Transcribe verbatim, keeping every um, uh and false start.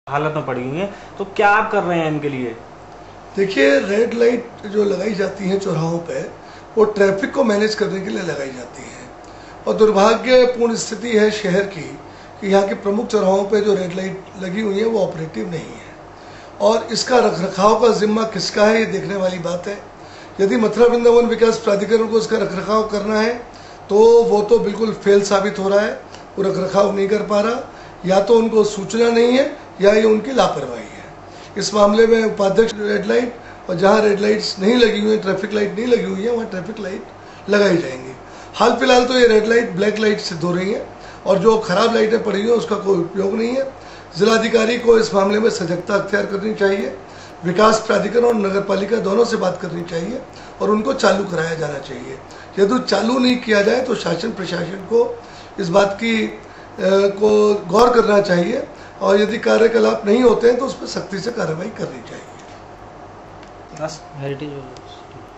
हालत में पड़ी हुई हैं, तो क्या आप कर रहे हैं इनके लिए? देखिए, रेड लाइट जो लगाई जाती हैं चौराहों पे, वो ट्रैफिक को मैनेज करने के लिए लगाई जाती हैं। और दुर्भाग्यपूर्ण स्थिति है शहर की कि यहाँ के प्रमुख चौराहों पे जो रेड लाइट लगी हुई है वो ऑपरेटिव नहीं है। और इसका रखरखाव का जिम्मा किसका है, ये देखने वाली बात है। यदि मथुरा वृंदावन विकास प्राधिकरण को इसका रखरखाव करना है तो वो तो बिल्कुल फेल साबित हो रहा है, वो रखरखाव नहीं कर पा रहा। या तो उनको सूचना नहीं है या ये उनकी लापरवाही है। इस मामले में उपाध्यक्ष रेड लाइट, और जहाँ रेड लाइट्स नहीं लगी हुई है, ट्रैफिक लाइट नहीं लगी हुई है, वहाँ ट्रैफिक लाइट लगाई जाएंगी। हाल फिलहाल तो ये रेड लाइट ब्लैक लाइट सिद्ध हो रही हैं और जो खराब लाइटें पड़ी हुई हैं उसका कोई उपयोग नहीं है। जिलाधिकारी को इस मामले में सजगता अख्तियार करनी चाहिए, विकास प्राधिकरण और नगर पालिका दोनों से बात करनी चाहिए और उनको चालू कराया जाना चाहिए। यदि चालू नहीं किया जाए तो शासन प्रशासन को इस बात की आ, को गौर करना चाहिए और यदि कार्यकलाप नहीं होते हैं तो उस पर सख्ती से कार्रवाई करनी चाहिए। हेरिटेज